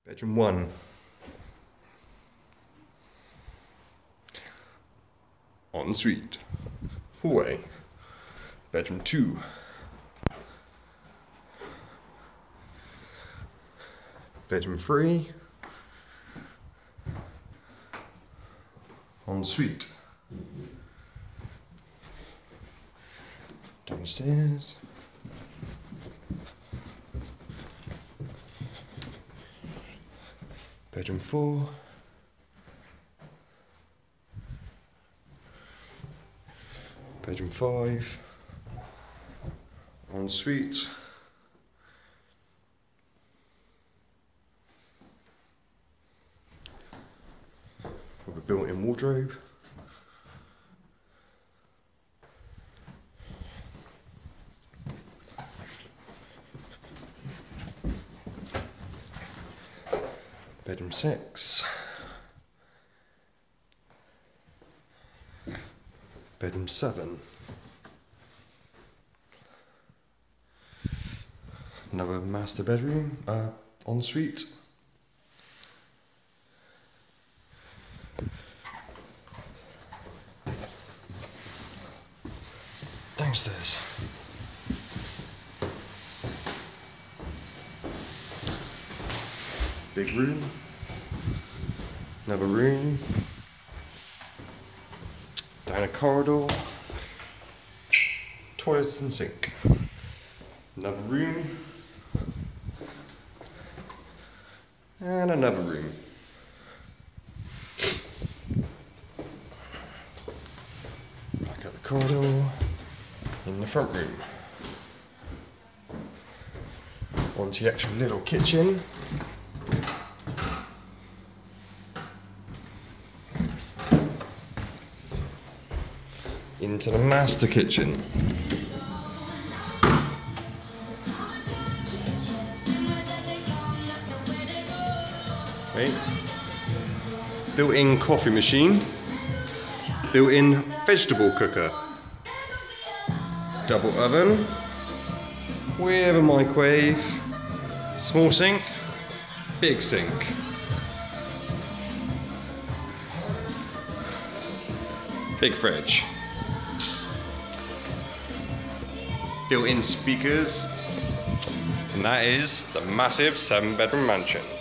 Bedroom 1. Ensuite. Hallway. Bedroom 2. Bedroom 3. Ensuite. Downstairs. Bedroom 4. Bedroom 5. Ensuite. With a built-in wardrobe. Bedroom 6. Bedroom 7. Another master bedroom, ensuite. Downstairs. Big room. Another room. Down a corridor. Toilets and sink. Another room. And another room. Back up the corridor. In the front room. Onto the actual little kitchen. Into the master kitchen. Okay. Built-in coffee machine. Built-in vegetable cooker. Double oven. With a microwave. Small sink. Big sink. Big fridge. Built-in speakers, and that is the massive 7-bedroom mansion.